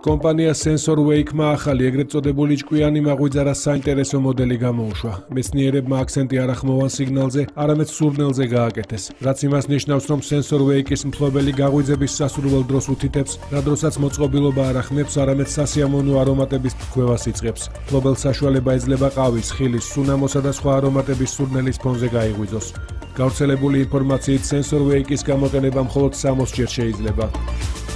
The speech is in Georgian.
კომპანია SensorWake-მა ახალი ეგრეთ წოდებული ჭკვიანი მაღვიძარა საინტერესო მოდელი გამოუშვა. მეცნიერებმა აქცენტი არ ახმოვან სიგნალზე, არამედ სურნელზე გააკეთეს, რაც იმას ნიშნავს, რომ SensorWake-ის მფლობელი გაღვიძების სასურველ დროს უთითებს, რა დროსაც მოწყობილობა არ ახმებს, არამედ სასიამოვნო არომატების თქვევას იწყებს. მფლობელს საშუალება ეძლება ყავის, ხილის, სუნამოსა და სხვა არომატების სურნელის ფონზე გაიღვიძოს. გავრცელებული ინფორმაციით SensorWake-ის გამოყენება მხოლოდ 60 ჯერ შეიძლება.